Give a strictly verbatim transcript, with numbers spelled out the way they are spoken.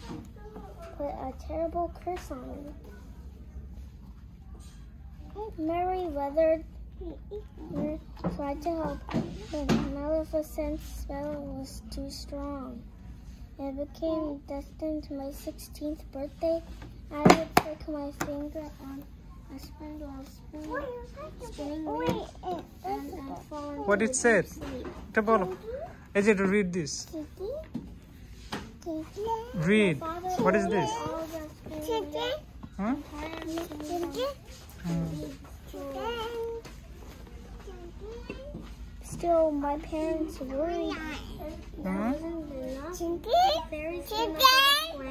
put a terrible curse on me. Merryweather tried to help, but Maleficent's spell was too strong. It became destined to my sixteenth birthday. I would prick my finger on a spindle spinning, spinning wheels, and I'd fall into What it said? Is it to read this? Read. What is this? Huh? Hmm. Still, my parents worried. Huh? Fairies came up with a plan.